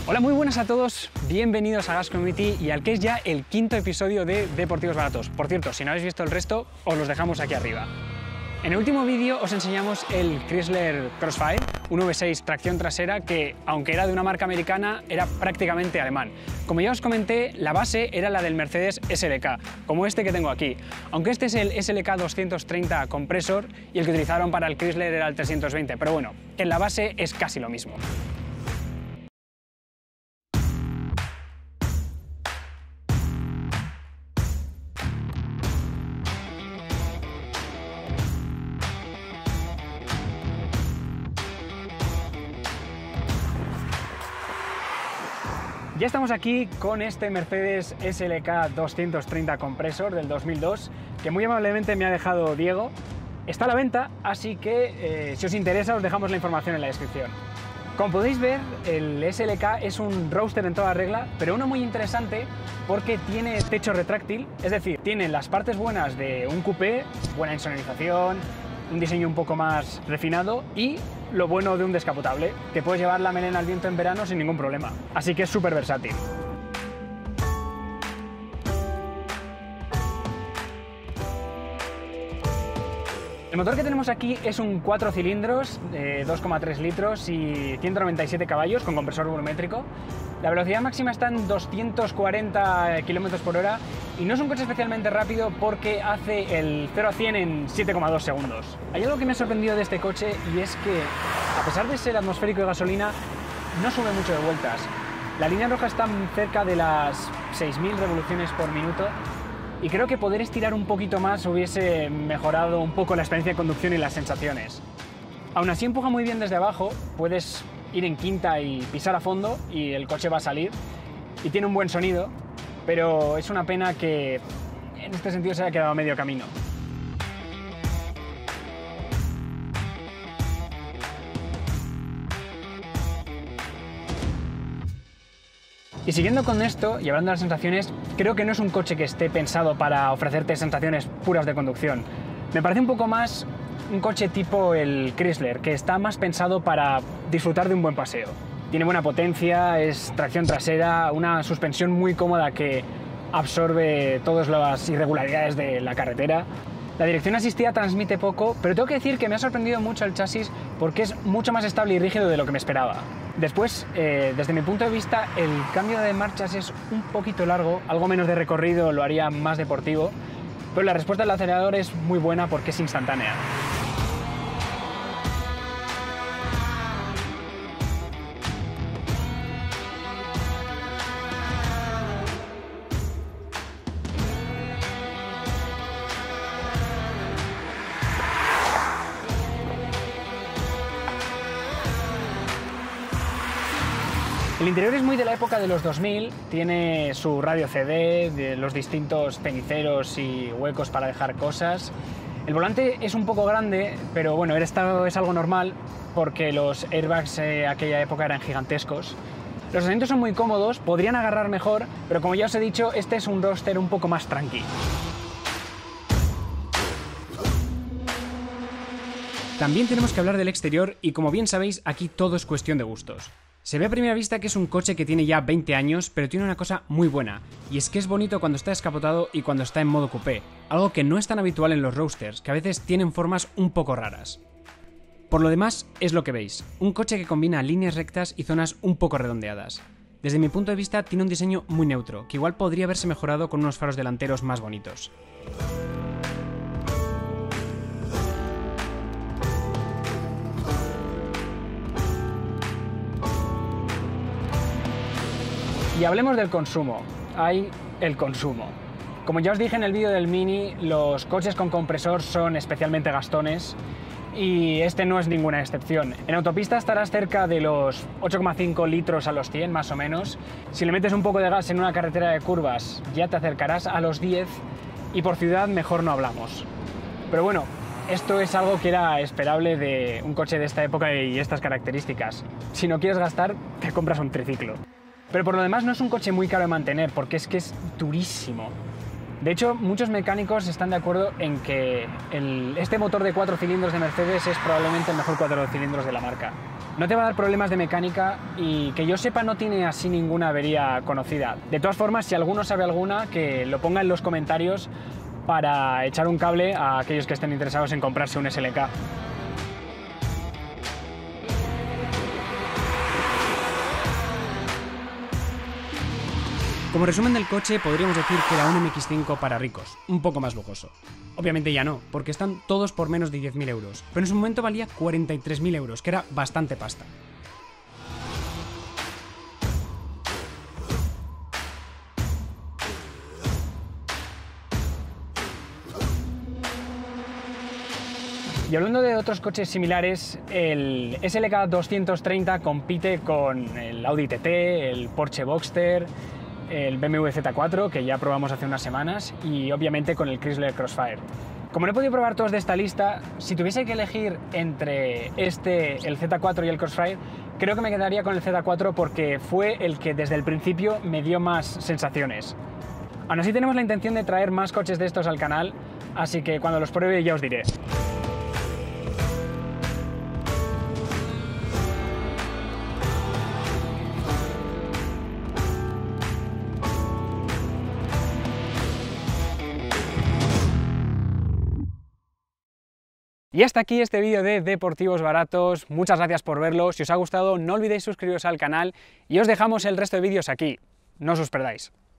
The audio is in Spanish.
Hola, muy buenas a todos, bienvenidos a Gas Community y al que es ya el quinto episodio de Deportivos Baratos. Por cierto, si no habéis visto el resto, os los dejamos aquí arriba. En el último vídeo os enseñamos el Chrysler Crossfire, un V6 tracción trasera que, aunque era de una marca americana, era prácticamente alemán. Como ya os comenté, la base era la del Mercedes SLK, como este que tengo aquí. Aunque este es el SLK 230 Compressor y el que utilizaron para el Chrysler era el 320, pero bueno, en la base es casi lo mismo. Ya estamos aquí con este Mercedes SLK 230 Compressor del 2002, que muy amablemente me ha dejado Diego. Está a la venta, así que si os interesa os dejamos la información en la descripción. Como podéis ver, el SLK es un roadster en toda regla, pero uno muy interesante porque tiene techo retráctil, es decir, tiene las partes buenas de un coupé, buena insonorización, un diseño un poco más refinado y lo bueno de un descapotable, que puedes llevar la melena al viento en verano sin ningún problema. Así que es súper versátil. El motor que tenemos aquí es un 4 cilindros de 2,3 litros y 197 caballos con compresor volumétrico. La velocidad máxima está en 240 km por hora y no es un coche especialmente rápido porque hace el 0 a 100 en 7,2 segundos. Hay algo que me ha sorprendido de este coche y es que, a pesar de ser atmosférico de gasolina, no sube mucho de vueltas. La línea roja está cerca de las 6.000 revoluciones por minuto y creo que poder estirar un poquito más hubiese mejorado un poco la experiencia de conducción y las sensaciones. Aún así empuja muy bien desde abajo, puedes ir en quinta y pisar a fondo y el coche va a salir y tiene un buen sonido, pero es una pena que en este sentido se haya quedado a medio camino. Y siguiendo con esto y hablando de las sensaciones, creo que no es un coche que esté pensado para ofrecerte sensaciones puras de conducción. Me parece un poco más un coche tipo el Chrysler, que está más pensado para disfrutar de un buen paseo. Tiene buena potencia, es tracción trasera, una suspensión muy cómoda que absorbe todas las irregularidades de la carretera. La dirección asistida transmite poco, pero tengo que decir que me ha sorprendido mucho el chasis porque es mucho más estable y rígido de lo que me esperaba. Después, desde mi punto de vista, el cambio de marchas es un poquito largo, algo menos de recorrido lo haría más deportivo, pero la respuesta del acelerador es muy buena porque es instantánea. El interior es muy de la época de los 2000, tiene su radio CD, de los distintos ceniceros y huecos para dejar cosas. El volante es un poco grande, pero bueno, esto es algo normal porque los airbags de aquella época eran gigantescos. Los asientos son muy cómodos, podrían agarrar mejor, pero como ya os he dicho, este es un roadster un poco más tranqui. También tenemos que hablar del exterior y como bien sabéis, aquí todo es cuestión de gustos. Se ve a primera vista que es un coche que tiene ya 20 años, pero tiene una cosa muy buena, y es que es bonito cuando está descapotado y cuando está en modo coupé, algo que no es tan habitual en los roadsters, que a veces tienen formas un poco raras. Por lo demás, es lo que veis, un coche que combina líneas rectas y zonas un poco redondeadas. Desde mi punto de vista tiene un diseño muy neutro, que igual podría haberse mejorado con unos faros delanteros más bonitos. Y hablemos del consumo. Hay el consumo. Como ya os dije en el vídeo del Mini, los coches con compresor son especialmente gastones y este no es ninguna excepción. En autopista estarás cerca de los 8,5 litros a los 100 más o menos. Si le metes un poco de gas en una carretera de curvas ya te acercarás a los 10 y por ciudad mejor no hablamos. Pero bueno, esto es algo que era esperable de un coche de esta época y estas características. Si no quieres gastar, te compras un triciclo. Pero por lo demás no es un coche muy caro de mantener porque es que es durísimo. De hecho, muchos mecánicos están de acuerdo en que este motor de 4 cilindros de Mercedes es probablemente el mejor 4 cilindros de la marca. No te va a dar problemas de mecánica y que yo sepa no tiene así ninguna avería conocida. De todas formas, si alguno sabe alguna, que lo ponga en los comentarios para echar un cable a aquellos que estén interesados en comprarse un SLK. Como resumen del coche, podríamos decir que era un MX-5 para ricos, un poco más lujoso. Obviamente ya no, porque están todos por menos de 10.000 euros, pero en su momento valía 43.000 euros, que era bastante pasta. Y hablando de otros coches similares, el SLK 230 compite con el Audi TT, el Porsche Boxster, el BMW Z4, que ya probamos hace unas semanas, y obviamente con el Chrysler Crossfire. Como no he podido probar todos de esta lista, si tuviese que elegir entre el Z4 y el Crossfire, creo que me quedaría con el Z4 porque fue el que desde el principio me dio más sensaciones. Aún así tenemos la intención de traer más coches de estos al canal, así que cuando los pruebe ya os diré. Y hasta aquí este vídeo de Deportivos Baratos. Muchas gracias por verlo. Si os ha gustado, no olvidéis suscribiros al canal y os dejamos el resto de vídeos aquí. No os perdáis.